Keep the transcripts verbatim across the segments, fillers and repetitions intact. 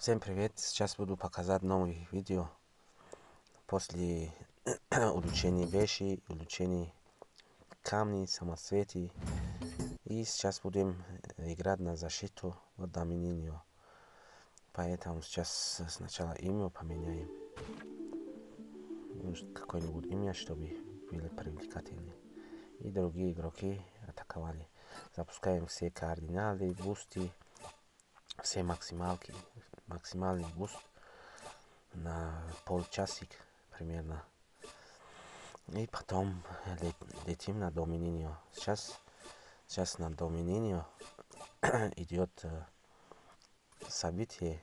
Всем привет! Сейчас буду показать новый видео после улучшения вещи, улучшения камней, самоцветы. И сейчас будем играть на защиту от домининio. Поэтому сейчас сначала имя поменяем. Какое-нибудь имя, чтобы было привлекательное. И другие игроки атаковали. Запускаем все кардиналы, бусты, все максималки, максимальный буст на полчасик примерно. И потом летим на домининio. Сейчас, сейчас на домининio идет э, событие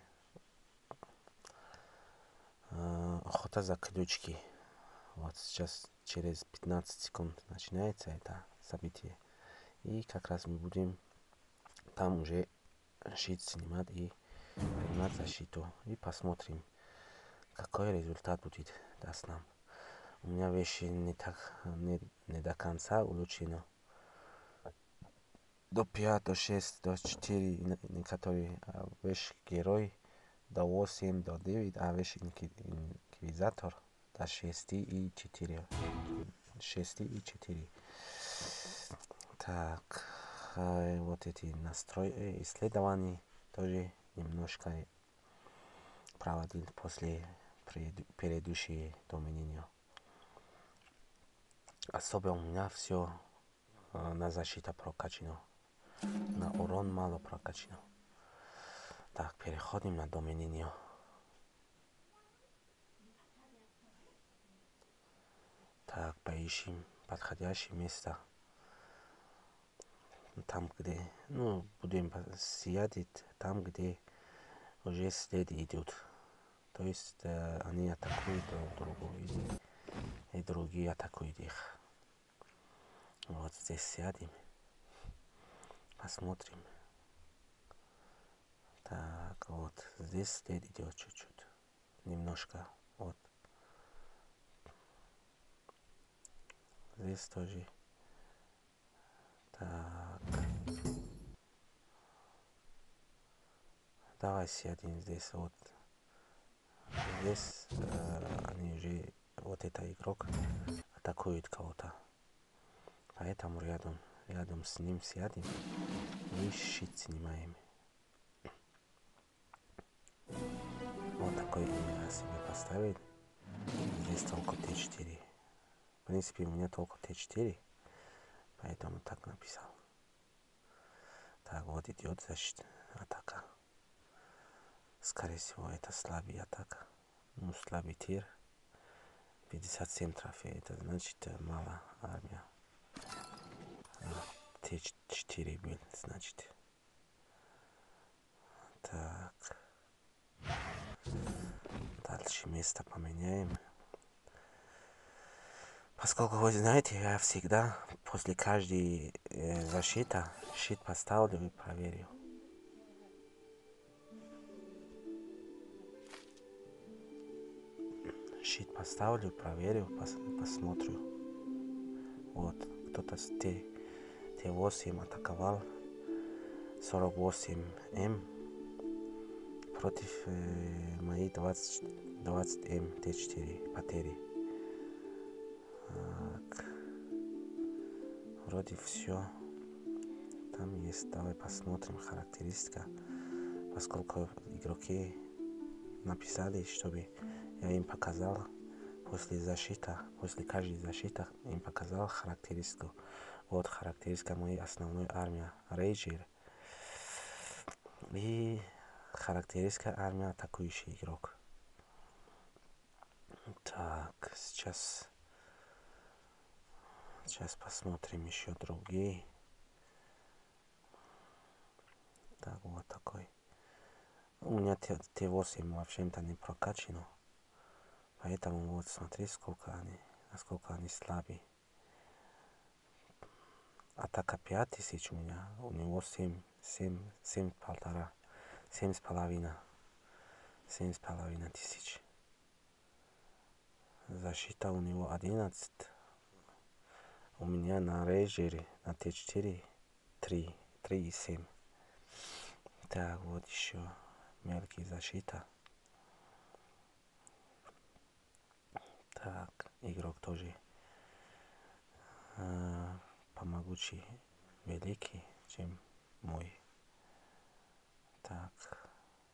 э, охота за ключики. Вот сейчас через пятнадцать секунд начинается это событие. И как раз мы будем там уже щит снимать и принимать защиту. И посмотрим, какой результат будет даст нам. У меня вещи не так, не, не до конца улучшено. До пять, до шесть, до четыре некоторые а вещи герой, до восемь, до девять, а вещи инквизитор до шесть и четыре. шесть и четыре. Так, вот эти настрои, исследования тоже немножко проводил после предыдущей домининio. Особо у меня все на защита прокачано. На урон мало прокачано. Так, переходим на домининio. Так, поищем подходящее место. Там, где, ну, будем сидеть там, где уже след идет. То есть э, они атакуют друг друга и, и другие атакуют их. Вот здесь сядем. Посмотрим. Так, вот. Здесь след идет чуть-чуть. Немножко. Вот. Здесь тоже. Так. Давай сядем здесь. Вот. Здесь э, они уже, вот этот игрок атакует кого-то. Поэтому рядом, рядом с ним сядем и щит снимаем. Вот такой имя я себе поставил. Здесь только тэ четыре. В принципе, у меня только тэ четыре. Поэтому так написал. Так, вот идет защита, атака. Скорее всего, это слабый атака. Ну, слабый тир. пятьдесят семь трофеев. Это значит мало армия. тэ четыре был, значит. Так. Дальше место поменяем. Поскольку вы знаете, я всегда после каждой э, защиты щит поставлю и проверю. Щит поставлю, проверю, пос, посмотрю. Вот, кто-то с тэ восемь атаковал. сорок восемь эм против э, моей двадцать эм тэ четыре потери. Так. Вроде все. Там есть. Давай посмотрим характеристика. Поскольку игроки написали, чтобы я им показал после защиты, после каждой защиты им показал характеристику. Вот характеристика моей основной армии. Рейджер. И характеристика армии атакующий игрок. Так, сейчас сейчас посмотрим еще другие. Так, вот такой. У меня тэ восемь вообще-то не прокачано. Поэтому вот смотри, сколько они, насколько они слабые. Атака пять тысяч у меня, у него семь, семь, семь полтора, семь с половиной, семь с половиной тысяч. Защита у него одиннадцать. У меня на рейджере, на тэ четыре, три, три и семь. Так, вот еще мелкий защита. Так, игрок тоже э, помогучий, великий, чем мой. Так,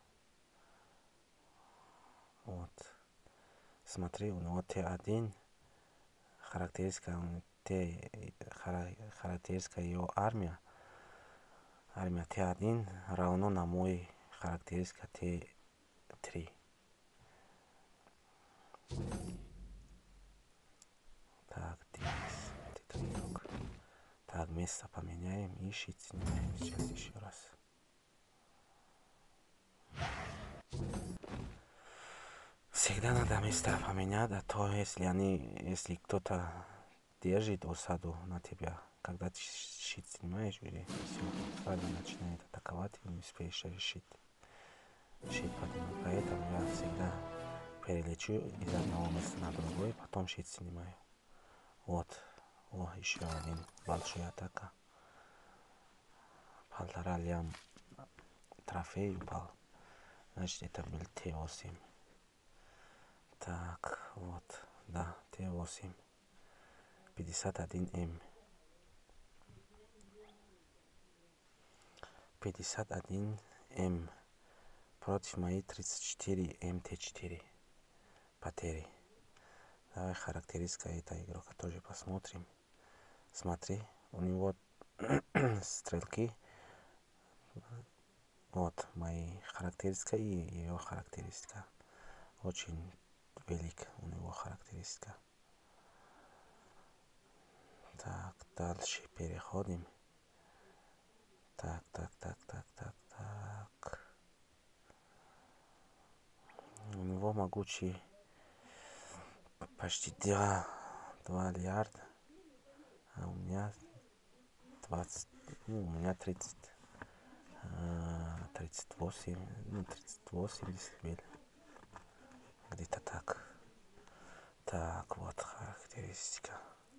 вот. Смотри, у него Т один, характеристика, Т, характеристика его армия. Армия Т один равно на мой характеристика Т три. Так, Денис, этот игрок. Так, место поменяем и щит снимаем сейчас еще раз. Всегда надо место поменять, а то если они, если кто-то держит осаду на тебя, когда ты щит снимаешь, уже все, сразу начинает атаковать и не успеешь решить. Щит поднимать. Поэтому я всегда перелечу из одного места на другой, потом щит снимаю. Вот. О, еще один большой атака. Полтора лям трофей упал. Значит, это был Т восемь. Так, вот, да, Т восемь. пятьдесят один М. пятьдесят один М. Против моей тридцать четыре М Т четыре. Потери. Давай характеристика этого игрока тоже посмотрим. Смотри, у него стрелки. Вот мои характеристика и ее характеристика. Очень велик у него характеристика. Так, дальше переходим. Так, так, так, так, так, так. У него могучий почти два, два лиарда. А у меня двадцать, ну, у меня тридцать, тридцать восемь, ну, тридцать восемь децибел. Где-то так. Так, вот характеристика.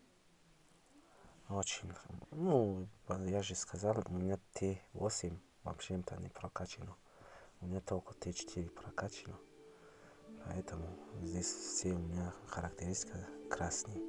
Очень, ну, я же сказал, у меня Т восемь вообще-то не прокачано. У меня только Т четыре прокачано. Поэтому здесь все у меня характеристика красные.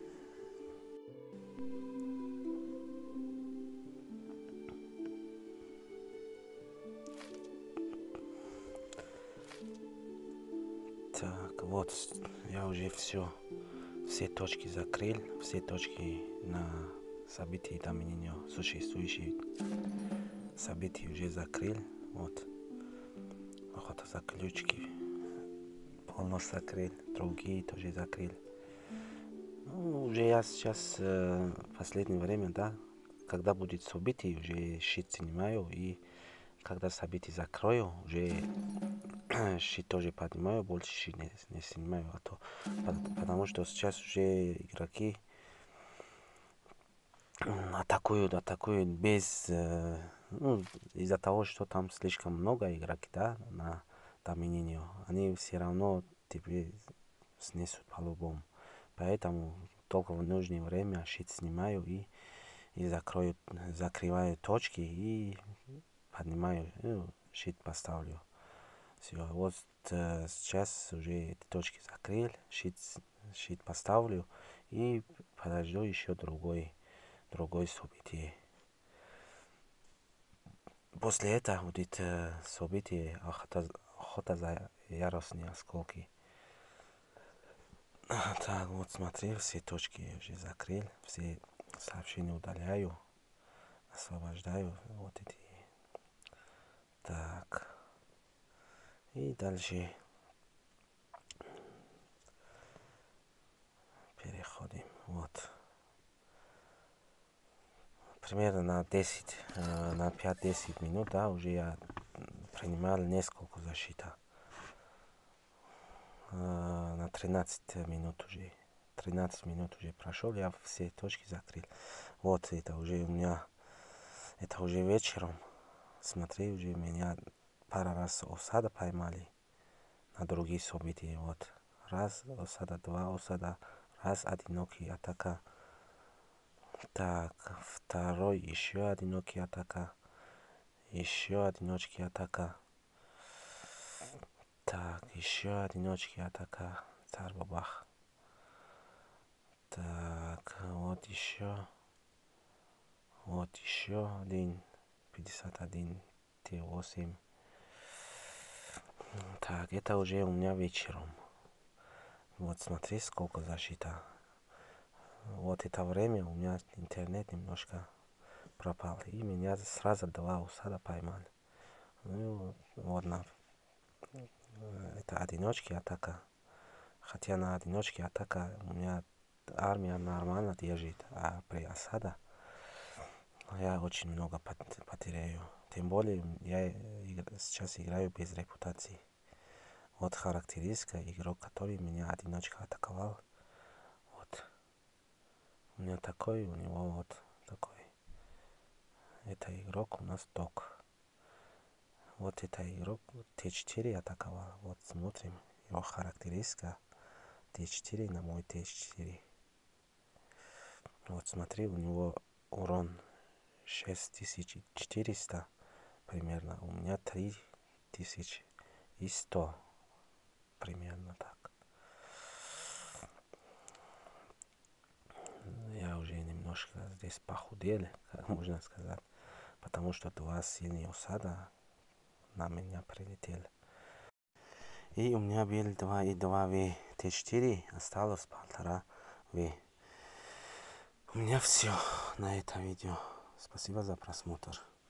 Так, вот, я уже все, все точки закрыл, все точки на события там не существующие события уже закрыл. Вот, охота за ключики полностью закрыл, другие тоже закрыл. Ну, уже я сейчас э, в последнее время, да, когда будет событие, уже щит снимаю, и когда событие закрою, уже щит тоже поднимаю, больше щит не, не снимаю, а то, потому что сейчас уже игроки атакуют, атакуют без, э, ну, из-за того, что там слишком много игроков, да, на домининию, они все равно тебе снесут по-любому. Поэтому только в нужное время щит снимаю и, и закрою, закрываю точки и поднимаю, ну, щит поставлю. Все, вот э, сейчас уже эти точки закрыл, щит, щит поставлю и подожду еще другой, другой событие. После этого будет э, событие охота, охота за яростные осколки. Так, вот смотри, все точки я уже закрыл, все сообщения удаляю, освобождаю вот эти. Так, и дальше переходим. Вот. Примерно на десять, на пять-десять минут, да, уже я принимал несколько защита. На тринадцать минут уже. тринадцать минут уже прошел, я все точки закрыл. Вот это уже у меня, это уже вечером. Смотри, уже меня пару раз осада поймали на другие события. Вот. Раз осада, два осада, раз одинокий атака. Так, второй еще одинокий атака. Еще одиночки атака. Так, еще одиночки атака. Царь бабах. Так, вот еще. Вот еще один. пятьдесят один Т восемь. Так, это уже у меня вечером. Вот смотри, сколько защита. Вот это время у меня интернет немножко пропал. И меня сразу два усада поймали. Ну, вот на... Это одиночки атака. Хотя на одиночке атака у меня армия нормально держит. А при осаде я очень много потеряю. Тем более я сейчас играю без репутации. Вот характеристика игрок, который меня одиночка атаковал. Вот. У меня такой, у него вот такой. Это игрок у нас ток. Вот это игрок Т четыре атаковал. Вот смотрим его характеристика. Т четыре на мой Т четыре. Вот смотри, у него урон шесть тысяч четыреста примерно. У меня три тысячи сто примерно так. Я уже немножко здесь похудел, как можно сказать, потому что два сильных усада на меня прилетели. И у меня был два и два В Т четыре, осталось полтора В. У меня все на это видео. Спасибо за просмотр.